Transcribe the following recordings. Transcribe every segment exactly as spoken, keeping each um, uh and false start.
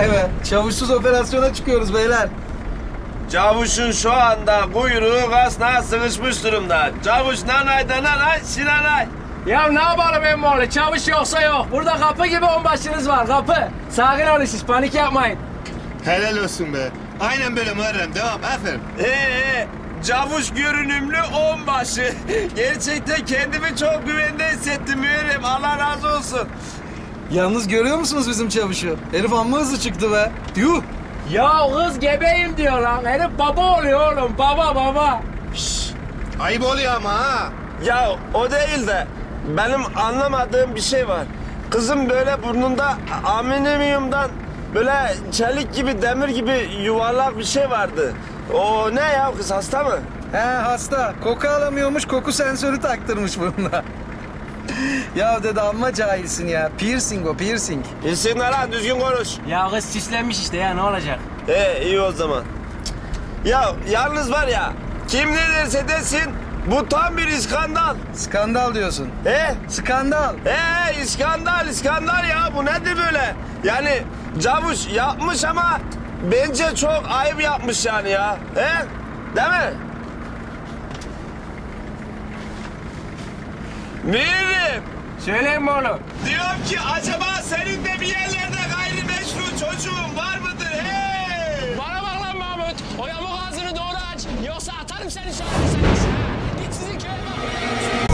Vay be, çavuşsuz operasyona çıkıyoruz beyler. Çavuşun şu anda kuyruğu kasnağa sıkışmış durumda. Çavuş nanay da nanay, sinanay. Ya ne yapalım emmoğlu? Çavuş yoksa yok. Burada kapı gibi onbaşınız var, kapı. Sakin olun siz, panik yapmayın. Helal olsun be. Aynen böyle Muharrem. Devam. Aferin. Ee, çavuş görünümlü onbaşı. Gerçekten kendimi çok güvende hissettim Müerrem. Allah razı olsun. Yalnız görüyor musunuz bizim çavuşu? Herif amma hızlı çıktı be. Yuh! Ya kız gebeyim diyor lan. Herif baba oluyor oğlum, baba baba. Ayıp oluyor ama ha. Ya o değil de benim anlamadığım bir şey var. Kızım böyle burnunda alüminyumdan böyle çelik gibi, demir gibi yuvarlak bir şey vardı. O ne ya, kız hasta mı? He hasta. Koku alamıyormuş, koku sensörü taktırmış burnuna. Ya dede amma cahilsin ya. Piercing o, piercing. İnsinler lan, düzgün konuş. Ya kız süslenmiş işte ya, ne olacak? Ee iyi o zaman. Ya yalnız var ya, kim ne derse desin bu tam bir iskandal. Skandal diyorsun. He? Skandal. Ee iskandal, iskandal ya, bu nedir böyle? Yani çavuş yapmış ama bence çok ayıp yapmış yani ya. He? Değil mi? Mühürüm. Söyle emmoğlu. Diyorum ki acaba senin de bir yerlerde gayrimeşru çocuğun var mıdır? Hey! Bana bak lan Mahmut. O yamuk ağzını doğru aç. Yoksa atarım seni şu hapishanesi. Git sizin köye bak.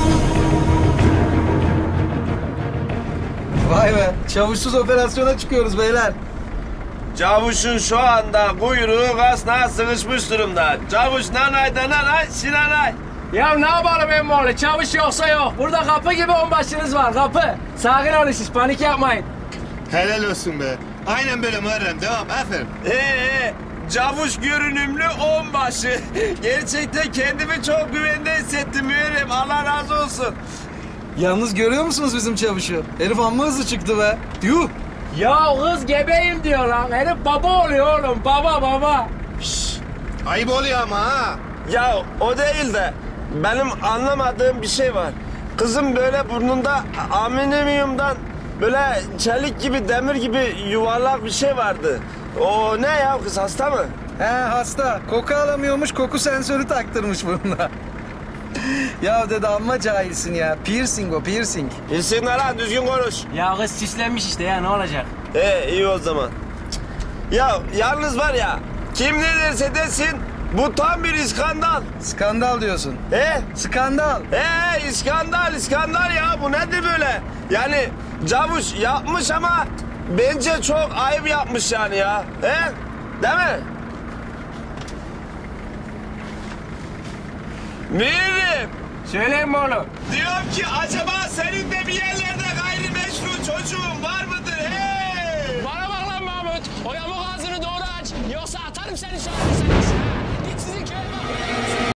Vay be, çavuşsuz operasyona çıkıyoruz beyler. Çavuşun şu anda kuyruğu kasnağa sıkışmış durumda. Çavuş nanay da nanay, sinanay. Ya ne yapalım emmoğlu? Çavuş yoksa yok. Burada kapı gibi onbaşınız var, kapı. Sakin olun siz, panik yapmayın. Helal olsun be. Aynen böyle Muharrem. Devam. Aferin. Ee, çavuş görünümlü onbaşı. Gerçekten kendimi çok güvende hissettim Müerrem. Allah razı olsun. Yalnız görüyor musunuz bizim çavuşu? Herif amma hızlı çıktı be. Yuh! Ya kız gebeyim diyor lan. Herif baba oluyor oğlum, baba baba. Ayıp oluyor ama ha. Ya o değil de benim anlamadığım bir şey var. Kızım böyle burnunda alüminyumdan böyle çelik gibi, demir gibi yuvarlak bir şey vardı. O ne ya, kız hasta mı? He hasta. Koku alamıyormuş, koku sensörü taktırmış burnuna. Ya dede amma cahilsin ya. Piercing o, piercing. İnsinler lan, düzgün konuş. Ya kız süslenmiş işte ya, ne olacak? Ee iyi o zaman. Ya yalnız var ya, kim ne derse desin bu tam bir iskandal. Skandal diyorsun. He? Skandal. Ee iskandal, iskandal ya, bu nedir böyle? Yani çavuş yapmış ama bence çok ayıp yapmış yani ya. He? Değil mi? Mühürüm. Söyle emmoğlu. Diyorum ki acaba senin de bir yerlerde gayrimeşru çocuğun var mıdır? Hey! Bana bak lan Mahmut. O yamuk ağzını doğru aç. Yoksa atarım seni şu hapishanesi.